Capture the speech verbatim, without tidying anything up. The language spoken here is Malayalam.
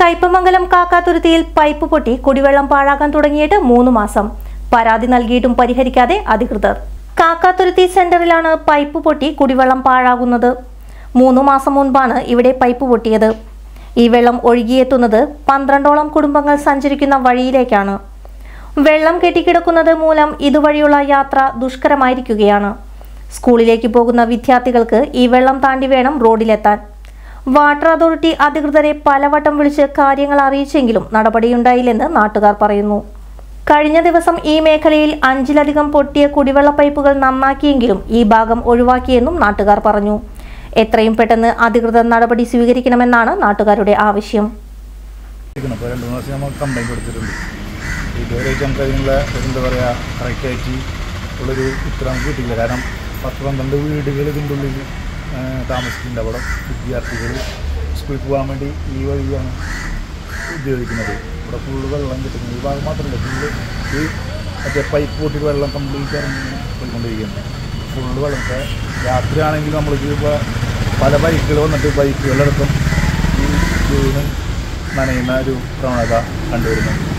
കയ്പമംഗലം കാക്കാതുരുത്തിയിൽ പൈപ്പ് പൊട്ടി കുടിവെള്ളം പാഴാകാൻ തുടങ്ങിയിട്ട് മൂന്ന് മാസം. പരാതി നൽകിയിട്ടും പരിഹരിക്കാതെ അധികൃതർ. കാക്കാതുരുത്തി സെന്ററിലാണ് പൈപ്പ് പൊട്ടി കുടിവെള്ളം പാഴാകുന്നത്. മൂന്ന് മാസം മുൻപാണ് ഇവിടെ പൈപ്പ് പൊട്ടിയത്. ഈ വെള്ളം ഒഴുകിയെത്തുന്നത് പന്ത്രണ്ടോളം കുടുംബങ്ങൾ സഞ്ചരിക്കുന്ന വഴിയിലേക്കാണ്. വെള്ളം കെട്ടിക്കിടക്കുന്നത് മൂലം ഇതുവഴിയുള്ള യാത്ര ദുഷ്കരമായിരിക്കുകയാണ്. സ്കൂളിലേക്ക് പോകുന്ന വിദ്യാർത്ഥികൾക്ക് ഈ വെള്ളം താണ്ടി വേണം റോഡിലെത്താൻ. വാട്ടർ അതോറിറ്റി അധികൃതരെ പലവട്ടം വിളിച്ച് കാര്യങ്ങൾ അറിയിച്ചെങ്കിലും നടപടിയുണ്ടായില്ലെന്ന് നാട്ടുകാർ പറയുന്നു. കഴിഞ്ഞ ദിവസം ഈ മേഖലയിൽ അഞ്ചിലധികം പൊട്ടിയ കുടിവെള്ള പൈപ്പുകൾ നന്നാക്കിയെങ്കിലും ഈ ഭാഗം ഒഴിവാക്കിയെന്നും നാട്ടുകാർ പറഞ്ഞു. എത്രയും പെട്ടെന്ന് അധികൃതർ നടപടി സ്വീകരിക്കണമെന്നാണ് നാട്ടുകാരുടെ ആവശ്യം. ഇതുവരെ നമുക്ക് അതിനുള്ള എന്താ പറയുക കറക്റ്റായിട്ട് ഉള്ളൊരു ഉത്തരം കിട്ടില്ല. കാരണം പത്ത് പന്ത്രണ്ട് വീടുകൾ ഇതിൻ്റെ ഉള്ളിൽ താമസിക്കുന്നുണ്ട്. അവിടെ വിദ്യാർത്ഥികൾ സ്കൂളിൽ പോകാൻ വേണ്ടി ഈ വഴിയാണ് ഉപയോഗിക്കുന്നത്. ഇവിടെ ഫുള്ള് വെള്ളം കിട്ടുന്നത് ഈ ഭാഗം മാത്രമല്ല, ഫുള്ള് ഈ മറ്റേ പൈപ്പ് പൊട്ടിയിട്ട് വെള്ളം കംപ്ലീറ്റ് ഇറങ്ങി പോയിക്കൊണ്ടിരിക്കുന്നത്. ഫുള്ള് വെള്ളമൊക്കെ രാത്രിയാണെങ്കിൽ നമ്മൾക്ക് ഇപ്പോൾ പല ബൈക്കുകൾ വന്നിട്ട് ബൈക്കുകളടക്കം ഈ വീണ് നനയുന്ന ഒരു പ്രവണത കണ്ടുവരുന്നുണ്ട്.